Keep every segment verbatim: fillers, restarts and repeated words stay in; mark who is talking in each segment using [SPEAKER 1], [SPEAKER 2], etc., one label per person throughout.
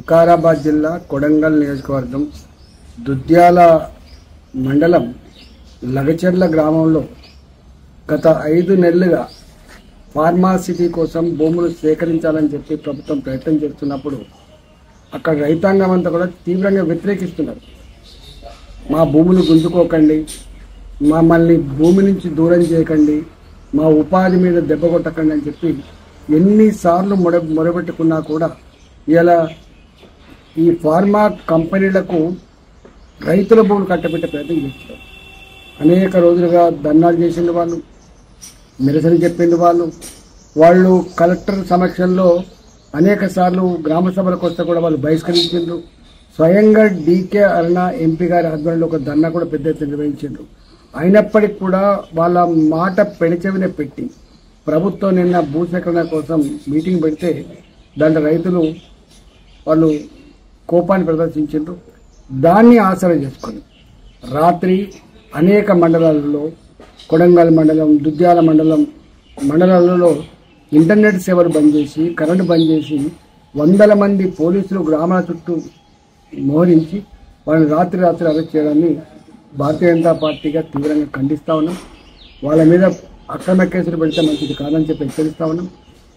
[SPEAKER 1] వికారాబాద్ జిల్లా కొడంగల్ నియోజకవర్గం దుద్యాల మండలం లగచెర్ల గ్రామంలో గత ఐదు నెలలుగా ఫార్మాసిటీ కోసం భూములు సేకరించాలని చెప్పి ప్రభుత్వం ప్రయత్నం చేస్తున్నప్పుడు అక్కడ రైతాంగం అంతా కూడా తీవ్రంగా వ్యతిరేకిస్తున్నారు. మా భూములు గుంజుకోకండి, మమ్మల్ని భూమి నుంచి దూరం చేయకండి, మా ఉపాధి మీద దెబ్బ కొట్టకండి అని చెప్పి ఎన్నిసార్లు మొడ మొరబెట్టుకున్నా కూడా ఇలా ఈ ఫార్మా కంపెనీలకు రైతుల భూములు కట్టబెట్టే ప్రయత్నం చేస్తున్నారు. అనేక రోజులుగా ధర్నాలు చేసిండు వాళ్ళు, నిరసన చెప్పిండు వాళ్ళు. వాళ్ళు కలెక్టర్ సమక్షంలో అనేక సార్లు గ్రామ సభలకు వస్తే కూడా వాళ్ళు బహిష్కరించారు. స్వయంగా డీకే అరుణ ఎంపీ గారి ఆధ్వర్యంలో ఒక ధర్నా కూడా పెద్ద ఎత్తున నిర్వహించారు. అయినప్పటికీ కూడా వాళ్ళ మాట పెడిచెవిన పెట్టి ప్రభుత్వం నిన్న భూసేకరణ కోసం మీటింగ్ పెడితే దాంట్లో రైతులు వాళ్ళు కోపాన్ని ప్రదర్శించారు. దాన్ని ఆసరా చేసుకొని రాత్రి అనేక మండలాలలో, కొడంగల్ మండలం, దుద్యాల మండలం మండలాలలో ఇంటర్నెట్ సేవలు బంద్ చేసి, కరెంటు బంద్ చేసి, వందల మంది పోలీసులు గ్రామాల చుట్టూ మోహరించి వాళ్ళని రాత్రి రాత్రి అరెస్ట్ చేయడాన్ని భారతీయ జనతా పార్టీగా తీవ్రంగా ఖండిస్తూ ఉన్నాం. వాళ్ళ మీద అక్రమ కేసులు పెడితే మంచిది కాదని చెప్పి హెచ్చరిస్తూ ఉన్నాం.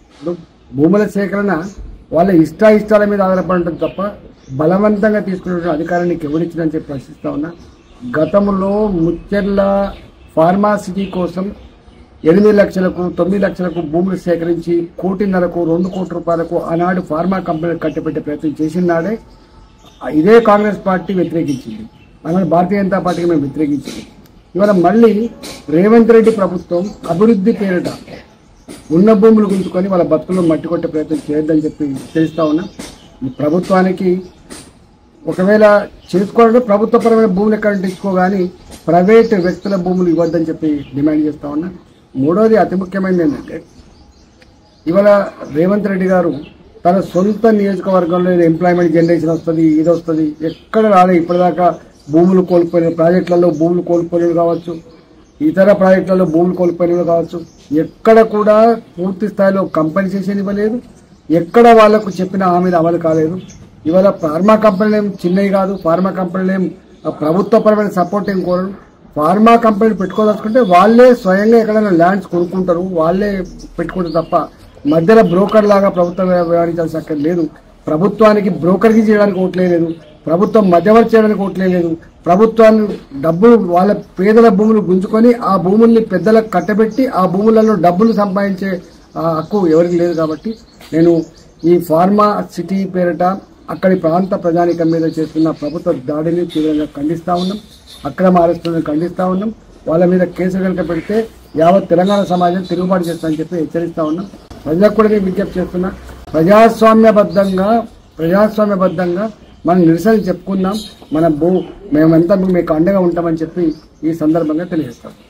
[SPEAKER 1] భూముల సేకరణ వాళ్ళ ఇష్టాయిష్టాల మీద ఆధారపడటం తప్ప బలవంతంగా తీసుకునే అధికారానికి ఎవరిచ్చిందని చెప్పి ప్రశ్నిస్తూ ఉన్నా. గతంలో ముచ్చెర్ల ఫార్మాసిటీ కోసం ఎనిమిది లక్షలకు తొమ్మిది లక్షలకు భూములు సేకరించి కోటిన్నరకు రెండు కోట్ల రూపాయలకు ఆనాడు ఫార్మా కంపెనీలు కట్టబెట్టే ప్రయత్నం చేసిన నాడే ఇదే కాంగ్రెస్ పార్టీ వ్యతిరేకించింది. అలాగే భారతీయ జనతా పార్టీకి మేము వ్యతిరేకించింది. ఇవాళ మళ్ళీ రేవంత్ రెడ్డి ప్రభుత్వం అభివృద్ధి పేరిట ఉన్న భూములు గుంజుకొని వాళ్ళ బతుకుల్లో మట్టి కొట్టే ప్రయత్నం చేయొద్దని చెప్పి తెలుస్తా ఉన్నా. ఈ ప్రభుత్వానికి ఒకవేళ చేసుకోవాలంటే ప్రభుత్వపరమైన భూములు ఎక్కడ తీసుకోగాని ప్రైవేట్ వ్యక్తుల భూములు ఇవ్వద్దని చెప్పి డిమాండ్ చేస్తా ఉన్నా. మూడోది అతి ముఖ్యమైనది ఏంటంటే ఇవాళ రేవంత్ రెడ్డి గారు తన సొంత నియోజకవర్గంలో ఎంప్లాయ్మెంట్ జనరేషన్ వస్తుంది, ఇది వస్తుంది, ఎక్కడ రాలేదు ఇప్పటిదాకా. భూములు కోల్పోయిన ప్రాజెక్టులలో భూములు కోల్పోయినవి కావచ్చు, ఇతర ప్రాజెక్టులలో భూములు కోల్పోయినవి కావచ్చు, ఎక్కడ కూడా పూర్తి స్థాయిలో కంపెన్సేషన్ ఇవ్వలేదు. ఎక్కడ వాళ్లకు చెప్పిన హామీలు అమలు కాలేదు. ఇవాళ ఫార్మా కంపెనీలు ఏం చిన్నవి కాదు, ఫార్మా కంపెనీలు ఏం ప్రభుత్వపరమైన సపోర్ట్ ఏం కోరరు. ఫార్మా కంపెనీలు పెట్టుకోదలుచుకుంటే వాళ్ళే స్వయంగా ఎక్కడైనా ల్యాండ్స్ కొనుక్కుంటారు, వాళ్ళే పెట్టుకుంటారు తప్ప మధ్యలో బ్రోకర్ లాగా ప్రభుత్వం వ్యవహరించాల్సిన అక్కడ లేదు. ప్రభుత్వానికి బ్రోకర్కి చేయడానికి ఓట్లేదు, ప్రభుత్వం మధ్యవర్తి చేయడానికి ఓట్లేదు. ప్రభుత్వాన్ని డబ్బులు వాళ్ళ పేదల భూములు గుంజుకొని ఆ భూముల్ని పెద్దలకు కట్టబెట్టి ఆ భూములలో డబ్బులు సంపాదించే హక్కు ఎవరికి లేదు. కాబట్టి నేను ఈ ఫార్మా సిటీ పేరిట అక్కడి ప్రాంత ప్రజానికం మీద చేస్తున్న ప్రభుత్వ దాడిని తీవ్రంగా ఖండిస్తా ఉన్నాం. అక్రమ అరెస్టులను ఖండిస్తా ఉన్నాం. వాళ్ళ మీద కేసులు కనుక పెడితే యావత్ తెలంగాణ సమాజం తిరుగుబాటు చేస్తామని చెప్పి హెచ్చరిస్తా ఉన్నాం. ప్రజలకు కూడా నేను విజ్ఞప్తి చేస్తున్నా, ప్రజాస్వామ్యబద్ధంగా ప్రజాస్వామ్యబద్ధంగా మనం నిరసన చెప్పుకుందాం. మన భూ మేమంతా మీకు అండగా ఉంటామని చెప్పి ఈ సందర్భంగా తెలియజేస్తాం.